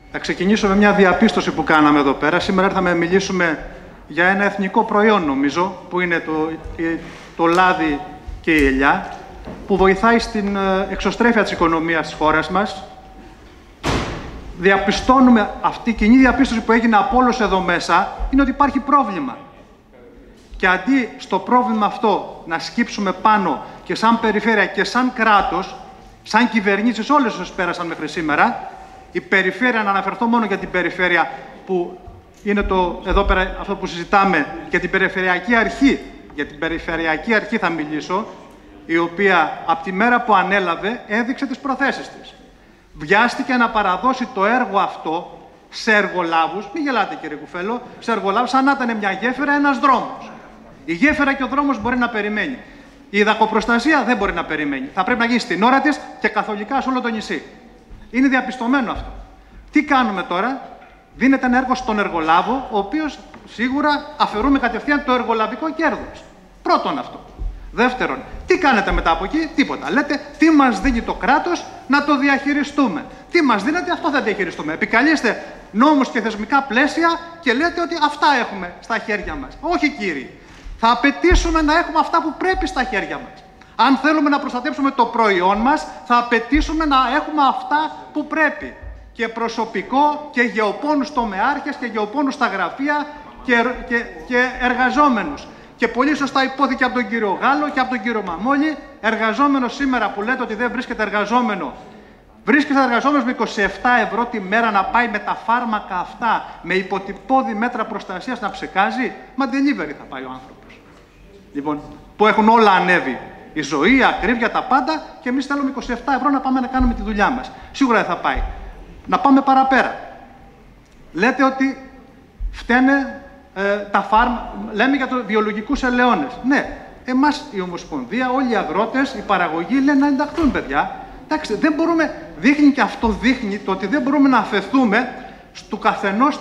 Θα ξεκινήσω με μια διαπίστωση που κάναμε εδώ πέρα. Σήμερα ήρθαμε να μιλήσουμε για ένα εθνικό προϊόν, νομίζω, που είναι το λάδι και η ελιά, που βοηθάει στην εξωστρέφεια της οικονομίας της χώρας μας. Διαπιστώνουμε, αυτή η κοινή διαπίστωση που έγινε από όλους εδώ μέσα, είναι ότι υπάρχει πρόβλημα. Και αντί στο πρόβλημα αυτό να σκύψουμε πάνω και σαν περιφέρεια και σαν κράτος, σαν κυβερνήσεις όλες όσες πέρασαν μέχρι σήμερα, η περιφέρεια, να αναφερθώ μόνο για την περιφέρεια που είναι εδώ πέρα αυτό που συζητάμε, για την περιφερειακή αρχή. Για την περιφερειακή αρχή θα μιλήσω, η οποία από τη μέρα που ανέλαβε έδειξε τις προθέσεις της. Βιάστηκε να παραδώσει το έργο αυτό σε εργολάβους, μην γελάτε κύριε Κουφέλο, σε εργολάβους σαν να ήταν μια γέφυρα, ένας δρόμος. Η γέφυρα και ο δρόμος μπορεί να περιμένει. Η υδακοπροστασία δεν μπορεί να περιμένει. Θα πρέπει να γίνει στην ώρα της και καθολικά σε όλο το νησί. Είναι διαπιστωμένο αυτό. Τι κάνουμε τώρα? Δίνεται ένα έργο στον εργολάβο, ο οποίος σίγουρα αφαιρούμε κατευθείαν το εργολαβικό κέρδος. Πρώτον αυτό. Δεύτερον, τι κάνετε μετά από εκεί? Τίποτα. Λέτε τι μας δίνει το κράτος να το διαχειριστούμε. Τι μας δίνετε, αυτό θα διαχειριστούμε. Επικαλείστε νόμους και θεσμικά πλαίσια και λέτε ότι αυτά έχουμε στα χέρια μας. Όχι κύριοι. Θα απαιτήσουμε να έχουμε αυτά που πρέπει στα χέρια μας. Αν θέλουμε να προστατεύσουμε το προϊόν μας, θα απαιτήσουμε να έχουμε αυτά που πρέπει. Και προσωπικό και γεωπόνους τομεάρχες και γεωπόνους στα γραφεία και εργαζόμενους. Και πολύ σωστά υπόθηκε από τον κύριο Γάλλο και από τον κύριο Μαμόλη, εργαζόμενος σήμερα που λέτε ότι δεν βρίσκεται εργαζόμενο. Βρίσκεται εργαζόμενος με 27 ευρώ τη μέρα να πάει με τα φάρμακα αυτά, με υποτυπώδη μέτρα προστασίας να ψεκάζει. Μα delivery θα πάει ο άνθρωπος. Λοιπόν, που έχουν όλα ανέβει. Η ζωή, η ακρίβεια, τα πάντα και εμείς θέλουμε 27 ευρώ να πάμε να κάνουμε τη δουλειά μας. Σίγουρα δεν θα πάει. Να πάμε παραπέρα. Λέτε ότι φταίνε λέμε για τους βιολογικούς ελαιώνες. Ναι, εμάς η Ομοσπονδία, όλοι οι αγρότες, οι παραγωγοί λένε να ενταχθούν, παιδιά. Εντάξει, δεν μπορούμε, δείχνει και αυτό δείχνει το ότι δεν μπορούμε να αφαιθούμε του καθενός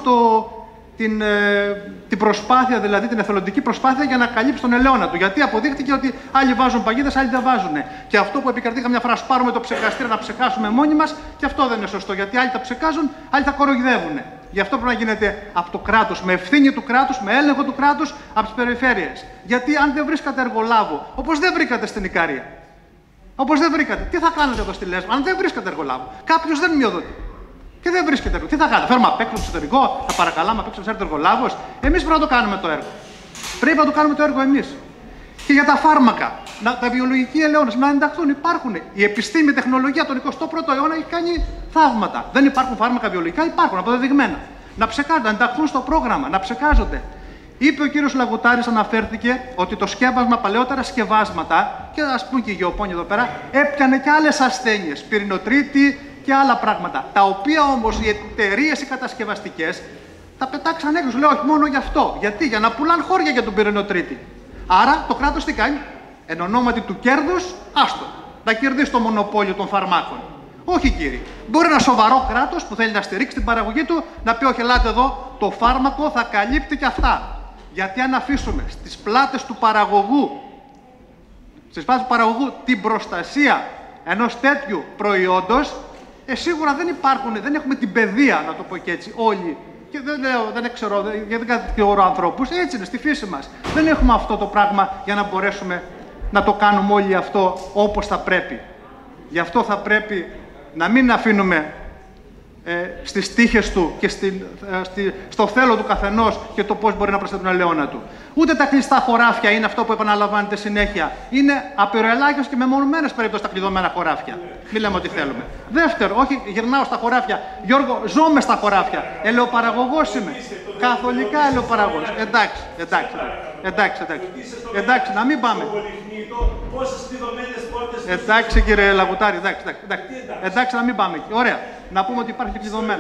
την προσπάθεια, δηλαδή την εθελοντική προσπάθεια για να καλύψει τον ελαιώνα του. Γιατί αποδείχτηκε ότι άλλοι βάζουν παγίδες, άλλοι δεν βάζουν. Και αυτό που επικρατήκαμε μια φορά, σπάρουμε το ψεκαστήριο να ψεκάσουμε μόνοι μας, και αυτό δεν είναι σωστό. Γιατί άλλοι τα ψεκάζουν, άλλοι τα κοροϊδεύουν. Γι' αυτό πρέπει να γίνεται από το κράτος, με ευθύνη του κράτους, με έλεγχο του κράτους, από τις περιφέρειες. Γιατί αν δεν βρίσκατε εργολάβο, όπως δεν βρήκατε στην Ικαρία, όπως δεν βρήκατε, τι θα κάνετε εδώ στη Λέσβο, αν δεν βρίσκατε εργολάβο? Κάποιος δεν μειοδοτεί. Και δεν βρίσκεται εργολάβο. Τι θα κάνετε? Φέρουμε απ' έξω στο εξωτερικό, θα παρακαλάμε απ' έξω να έρθει εργολάβος? Εμείς πρέπει να το κάνουμε το έργο. Πρέπει να το κάνουμε το έργο εμείς. Και για τα φάρμακα, τα βιολογικοί ελαιώνες να ενταχθούν. Υπάρχουν. Η επιστήμη, η τεχνολογία τον 21ο αιώνα έχει κάνει θαύματα. Δεν υπάρχουν φάρμακα βιολογικά, υπάρχουν αποδεδειγμένα. Να ψεκάζονται, να ενταχθούν στο πρόγραμμα, να ψεκάζονται. Είπε ο κύριος Λαγουτάρης, αναφέρθηκε ότι το σκεύασμα, παλαιότερα σκευάσματα, και ας πούμε και η γεωπόνη εδώ πέρα, έπιανε και άλλες ασθένειες, πυρηνοτρίτη και άλλα πράγματα. Τα οποία όμως οι εταιρείες οι κατασκευαστικές τα πετάξαν έξω. Λέω όχι μόνο γι' αυτό. Γιατί? Για να πουλάνε χώρια για τον πυρηνοτρίτη. Άρα το κράτος τι κάνει? Εν ονόματι του κέρδους, άστο, να κερδίσει το μονοπόλιο των φαρμάκων. Όχι κύριε. Μπορεί ένα σοβαρό κράτος που θέλει να στηρίξει την παραγωγή του να πει: όχι, ελάτε εδώ, το φάρμακο θα καλύπτει και αυτά. Γιατί αν αφήσουμε στις πλάτες του παραγωγού, την προστασία ενός τέτοιου προϊόντος, σίγουρα δεν έχουμε την παιδεία, να το πω και έτσι, όλοι. Και δεν ξέρω, γιατί δεν κατηγορώ ανθρώπους, έτσι είναι στη φύση μας. Δεν έχουμε αυτό το πράγμα για να μπορέσουμε να το κάνουμε όλοι αυτό όπως θα πρέπει. Γι' αυτό θα πρέπει να μην αφήνουμε στις τύχες του και στο θέλω του καθενός και το πώς μπορεί να προστατεύει τον ελαιώνα του. Ούτε τα κλειστά χωράφια είναι αυτό που επαναλαμβάνεται συνέχεια. Είναι απειροελάχιστες και μεμονωμένες περιπτώσεις τα κλειδωμένα χωράφια. Μην λέμε ότι θέλουμε. Δεύτερο, όχι, γυρνάω στα χωράφια. Γιώργο, ζω μες στα χωράφια. Ελαιοπαραγωγός είμαι. Καθολικά ελαιοπαραγωγός. Εντάξει, να μην πάμε. Εντάξει κύριε Λαγουτάρη, εντάξει, να μην πάμε. Ωραία. Να πούμε ότι υπάρχει κλειδωμένα.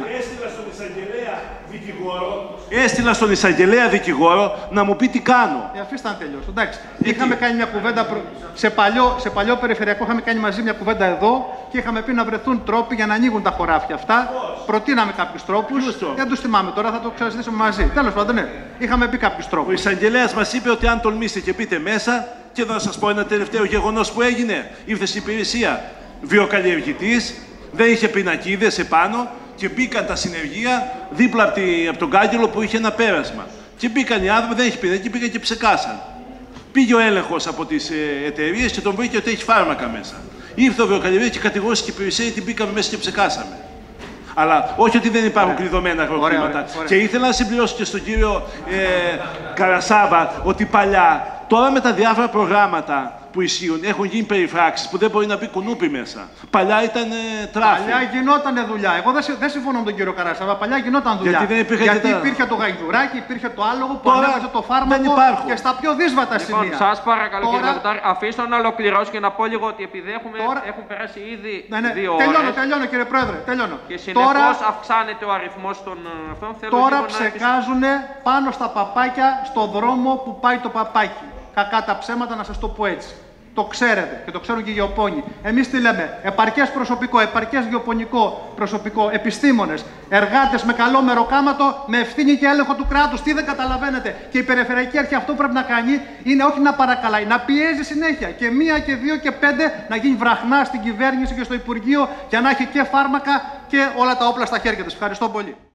Έστειλα στον εισαγγελέα δικηγόρο να μου πει τι κάνω. Αφήστε να τελειώσω. Εντάξει. Είχαμε κάνει μια κουβέντα σε παλιό περιφερειακό, είχαμε κάνει μαζί μια κουβέντα εδώ και είχαμε πει να βρεθούν τρόποι για να ανοίγουν τα χωράφια αυτά. Προτείναμε κάποιους τρόπους. Δεν τους θυμάμαι τώρα, θα το ξαναζητήσουμε μαζί. Τέλος πάντων, ναι. Είχαμε πει κάποιους τρόπους. Ο εισαγγελέας μας είπε ότι αν τολμήσετε και μπείτε μέσα, και εδώ να σας πω ένα τελευταίο γεγονός που έγινε. Ήρθε στην υπηρεσία βιοκαλλιεργητής, δεν είχε πινακίδες επάνω, Και μπήκαν τα συνεργεία δίπλα από τον κάγκελο που είχε ένα πέρασμα. Και μπήκαν οι άνθρωποι, δεν έχει πειραίει, και πήγαν και ψεκάσαν. Πήγε ο έλεγχος από τις εταιρείες και τον βρήκε ότι έχει φάρμακα μέσα. Ήρθε ο βιοκαλλιεργητής και κατηγόρησε την υπηρεσία ότι μπήκαμε μέσα και ψεκάσαμε. Αλλά όχι ότι δεν υπάρχουν κλειδωμένα αγροκτήματα. Και ήθελα να συμπληρώσω και στον κύριο Καρασάβα ότι παλιά, τώρα με τα διάφορα προγράμματα που ισχύουν, έχουν γίνει περιφράξεις που δεν μπορεί να μπει κουνούπι μέσα. Παλιά ήταν τράφι. Παλιά γινότανε δουλειά. Εγώ δεν συμφωνώ με τον κύριο Καρασάβα. Παλιά γινόταν δουλειά. Γιατί υπήρχε το γαϊδουράκι, υπήρχε το άλογο που ανέβαζε το φάρμακο και στα πιο δύσβατα σημεία. Λοιπόν, σας παρακαλώ κύριε Λαπτάρη, αφήστε να ολοκληρώσω και να πω λίγο ότι επειδή έχουν περάσει ήδη 2 ώρες. Τελειώνω κύριε Πρόεδρε, τελειώνω. Και συνεχώς αυξάνεται ο αριθμός των αυτών. Τώρα ψεκάζουν πάνω στα παπάκια στο δρόμο που πάει το παπάκι. Κακά τα ψέματα, να σας το πω έτσι. Το ξέρετε και το ξέρουν και οι γεωπόνοι. Εμείς τι λέμε? Επαρκές προσωπικό, επαρκές γεωπονικό προσωπικό, επιστήμονες, εργάτες με καλό μεροκάματο, με ευθύνη και έλεγχο του κράτους. Τι δεν καταλαβαίνετε? Και η Περιφερειακή Αρχή αυτό πρέπει να κάνει είναι όχι να παρακαλάει, να πιέζει συνέχεια. Και 1 και 2 και 5 να γίνει βραχνά στην κυβέρνηση και στο Υπουργείο για να έχει και φάρμακα και όλα τα όπλα στα χέρια της. Ευχαριστώ πολύ.